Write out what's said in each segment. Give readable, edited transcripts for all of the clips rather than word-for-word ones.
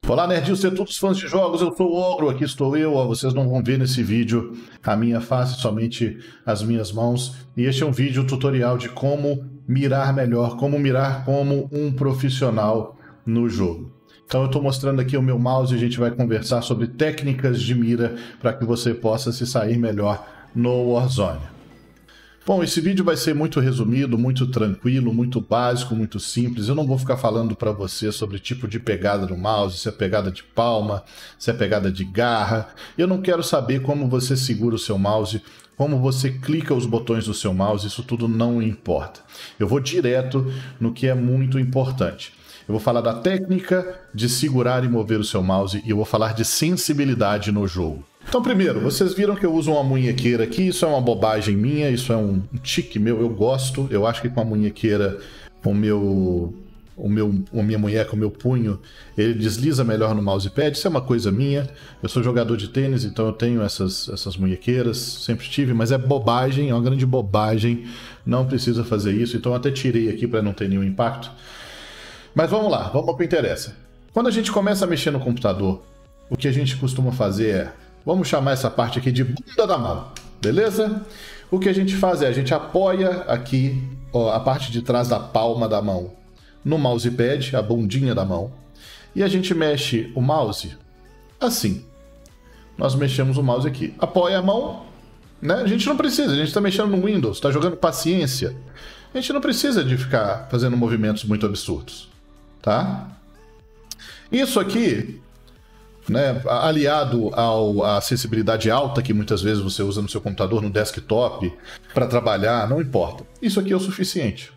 Olá, Nerdilson e todos os fãs de jogos, eu sou o Ogro, aqui estou eu, vocês não vão ver nesse vídeo a minha face, somente as minhas mãos, e este é um vídeo tutorial de como mirar melhor, como mirar como um profissional no jogo. Então eu estou mostrando aqui o meu mouse e a gente vai conversar sobre técnicas de mira para que você possa se sair melhor no Warzone. Bom, esse vídeo vai ser muito resumido, muito tranquilo, muito básico, muito simples. Eu não vou ficar falando para você sobre tipo de pegada do mouse, se é pegada de palma, se é pegada de garra. Eu não quero saber como você segura o seu mouse, como você clica os botões do seu mouse, isso tudo não importa. Eu vou direto no que é muito importante. Eu vou falar da técnica de segurar e mover o seu mouse e eu vou falar de sensibilidade no jogo. Então, primeiro, vocês viram que eu uso uma munhequeira aqui, isso é uma bobagem minha, isso é um tique meu, eu gosto, eu acho que com a munhequeira, a minha munheca, o meu punho, ele desliza melhor no mousepad, isso é uma coisa minha, eu sou jogador de tênis, então eu tenho essas munhequeiras, sempre tive, mas é bobagem, é uma grande bobagem, não precisa fazer isso, então eu até tirei aqui para não ter nenhum impacto. Mas vamos lá, vamos ao que interessa. Quando a gente começa a mexer no computador, o que a gente costuma fazer é, vamos chamar essa parte aqui de bunda da mão, beleza? O que a gente faz é, a gente apoia aqui ó, a parte de trás da palma da mão no mousepad, a bundinha da mão, e a gente mexe o mouse assim. Nós mexemos o mouse aqui, apoia a mão, né? A gente não precisa, a gente está mexendo no Windows, está jogando paciência. A gente não precisa de ficar fazendo movimentos muito absurdos, tá? Isso aqui, né, aliado à acessibilidade alta que muitas vezes você usa no seu computador, no desktop, para trabalhar, não importa. Isso aqui é o suficiente.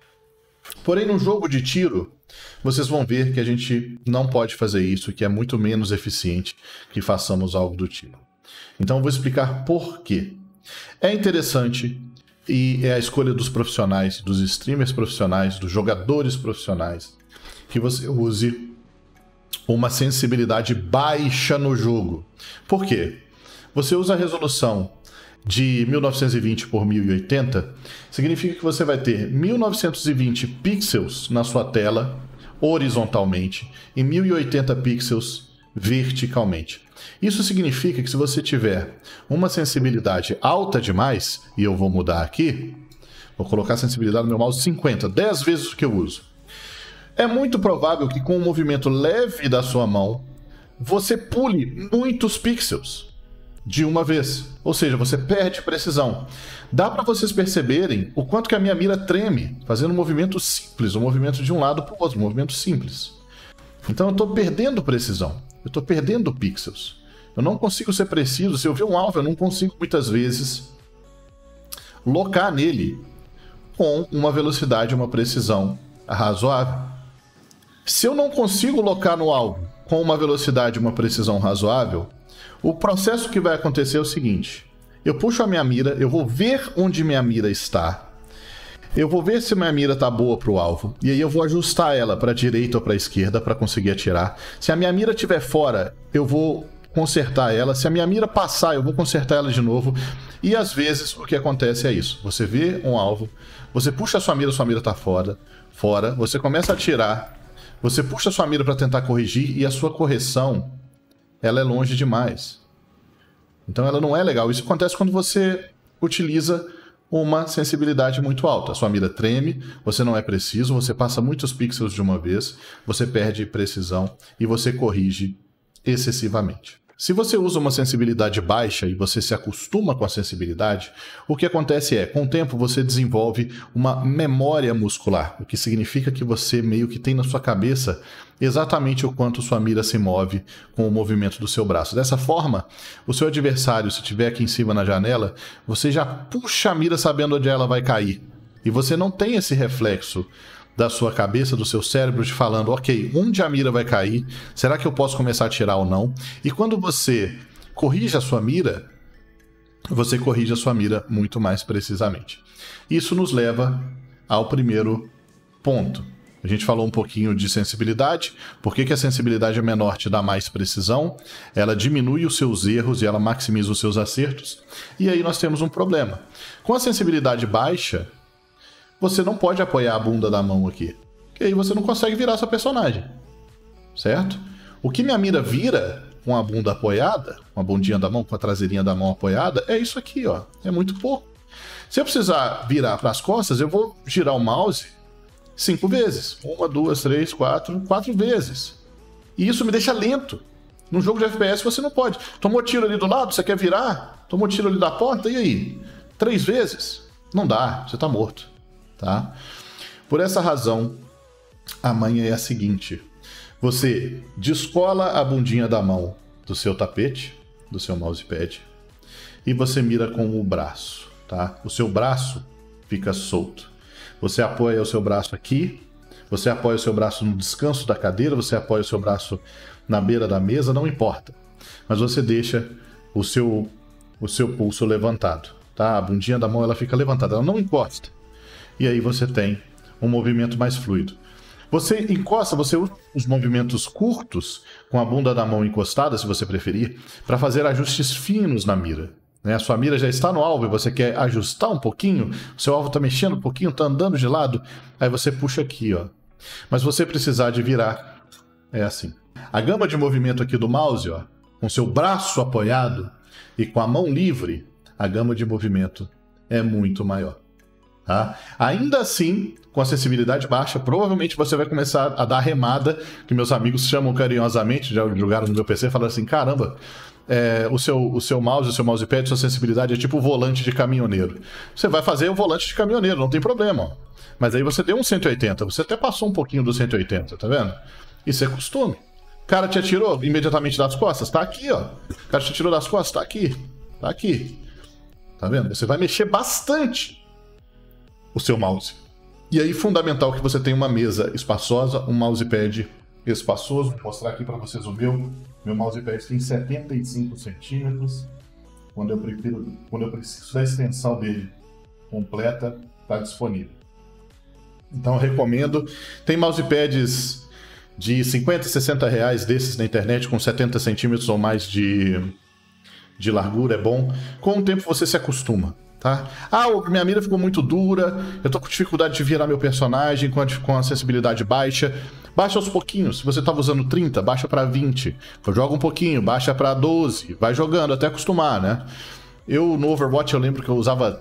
Porém, no jogo de tiro, vocês vão ver que a gente não pode fazer isso, que é muito menos eficiente que façamos algo do tipo. Então, eu vou explicar por quê. É interessante e é a escolha dos profissionais, dos streamers profissionais, dos jogadores profissionais, que você use uma sensibilidade baixa no jogo. Por quê? Você usa a resolução de 1920 por 1080, significa que você vai ter 1920 pixels na sua tela horizontalmente e 1080 pixels verticalmente. Isso significa que se você tiver uma sensibilidade alta demais, e eu vou mudar aqui, vou colocar a sensibilidade no meu mouse 50, 10 vezes o que eu uso. É muito provável que com um movimento leve da sua mão, você pule muitos pixels de uma vez. Ou seja, você perde precisão. Dá para vocês perceberem o quanto que a minha mira treme, fazendo um movimento simples, um movimento de um lado para o outro, um movimento simples. Então eu estou perdendo precisão, eu estou perdendo pixels. Eu não consigo ser preciso, se eu ver um alvo, eu não consigo muitas vezes locar nele com uma velocidade, uma precisão razoável. Se eu não consigo locar no alvo com uma velocidade e uma precisão razoável, o processo que vai acontecer é o seguinte: eu puxo a minha mira, eu vou ver onde minha mira está, eu vou ver se minha mira está boa para o alvo, e aí eu vou ajustar ela para a direita ou para a esquerda para conseguir atirar. Se a minha mira estiver fora, eu vou consertar ela. Se a minha mira passar, eu vou consertar ela de novo. E às vezes o que acontece é isso: você vê um alvo, você puxa a sua mira está fora, você começa a atirar, você puxa a sua mira para tentar corrigir e a sua correção, ela é longe demais. Então ela não é legal. Isso acontece quando você utiliza uma sensibilidade muito alta. A sua mira treme, você não é preciso, você passa muitos pixels de uma vez, você perde precisão e você corrige excessivamente. Se você usa uma sensibilidade baixa e você se acostuma com a sensibilidade, o que acontece é, com o tempo você desenvolve uma memória muscular, o que significa que você meio que tem na sua cabeça exatamente o quanto sua mira se move com o movimento do seu braço. Dessa forma, o seu adversário, se estiver aqui em cima na janela, você já puxa a mira sabendo onde ela vai cair. E você não tem esse reflexo da sua cabeça, do seu cérebro, de falando, ok, onde a mira vai cair? Será que eu posso começar a atirar ou não? E quando você corrige a sua mira, você corrige a sua mira muito mais precisamente. Isso nos leva ao primeiro ponto. A gente falou um pouquinho de sensibilidade. Por que a sensibilidade menor te dá mais precisão? Ela diminui os seus erros e ela maximiza os seus acertos. E aí nós temos um problema. Com a sensibilidade baixa, você não pode apoiar a bunda da mão aqui, porque aí você não consegue virar seu personagem, certo? O que minha mira vira com a bunda apoiada, com a bundinha da mão, com a traseirinha da mão apoiada, é isso aqui, ó. É muito pouco. Se eu precisar virar para as costas, eu vou girar o mouse 5 vezes. 1, 2, 3, 4 vezes. E isso me deixa lento. Num jogo de FPS você não pode. Tomou tiro ali do lado, você quer virar? Tomou tiro ali da porta, e aí? 3 vezes? Não dá, você tá morto. Tá? Por essa razão, a manha é a seguinte. Você descola a bundinha da mão do seu tapete, do seu mousepad, e você mira com o braço, tá? O seu braço fica solto. Você apoia o seu braço aqui, você apoia o seu braço no descanso da cadeira, você apoia o seu braço na beira da mesa, não importa. Mas você deixa o seu pulso levantado, tá? A bundinha da mão ela fica levantada, ela não encosta. E aí você tem um movimento mais fluido. Você encosta, você usa os movimentos curtos, com a bunda da mão encostada, se você preferir, para fazer ajustes finos na mira. A sua mira já está no alvo e você quer ajustar um pouquinho, o seu alvo está mexendo um pouquinho, está andando de lado, aí você puxa aqui, ó. Mas se você precisar de virar, é assim. A gama de movimento aqui do mouse, ó, com seu braço apoiado e com a mão livre, a gama de movimento é muito maior. Tá? Ainda assim, com a sensibilidade baixa, provavelmente você vai começar a dar remada, que meus amigos chamam carinhosamente, já jogaram no meu PC, falando assim, caramba, o seu mouse, o seu mousepad, sua sensibilidade é tipo o volante de caminhoneiro. Você vai fazer o volante de caminhoneiro, não tem problema. Ó. Mas aí você deu um 180, você até passou um pouquinho do 180, tá vendo? Isso é costume. O cara te atirou imediatamente das costas, tá aqui, ó. O cara te atirou das costas, tá aqui. Tá aqui. Tá vendo? Você vai mexer bastante o seu mouse. E aí, fundamental que você tenha uma mesa espaçosa, um mousepad espaçoso. Vou mostrar aqui para vocês o meu. Meu mousepad tem 75 centímetros. Quando eu preciso da extensão dele completa, está disponível. Então, eu recomendo. Tem mousepads de 50, 60 reais desses na internet, com 70 centímetros ou mais de largura, é bom. Com o tempo você se acostuma. Tá? Ah, minha mira ficou muito dura, eu tô com dificuldade de virar meu personagem com a sensibilidade baixa. Baixa aos pouquinhos, se você estava usando 30, baixa para 20. Joga um pouquinho, baixa para 12, vai jogando até acostumar, né? No Overwatch eu lembro que eu usava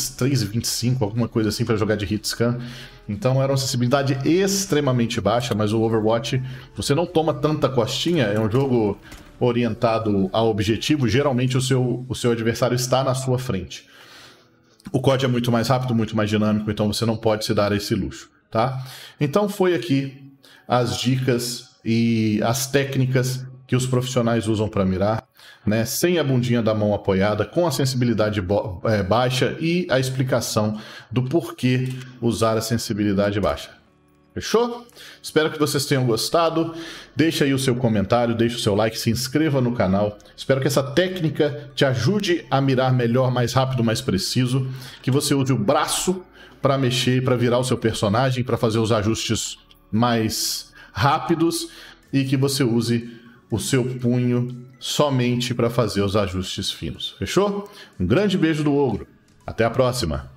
3,25, alguma coisa assim para jogar de hitscan. Então era uma sensibilidade extremamente baixa, mas o Overwatch, você não toma tanta costinha, é um jogo orientado ao objetivo, geralmente o seu adversário está na sua frente. O COD é muito mais rápido, muito mais dinâmico, então você não pode se dar esse luxo, tá? Então foi aqui as dicas e as técnicas que os profissionais usam para mirar, né? Sem a bundinha da mão apoiada, com a sensibilidade baixa e a explicação do porquê usar a sensibilidade baixa. Fechou? Espero que vocês tenham gostado. Deixa aí o seu comentário, deixa o seu like, se inscreva no canal. Espero que essa técnica te ajude a mirar melhor, mais rápido, mais preciso. Que você use o braço para mexer, para virar o seu personagem, para fazer os ajustes mais rápidos. E que você use o seu punho somente para fazer os ajustes finos. Fechou? Um grande beijo do Ogro. Até a próxima!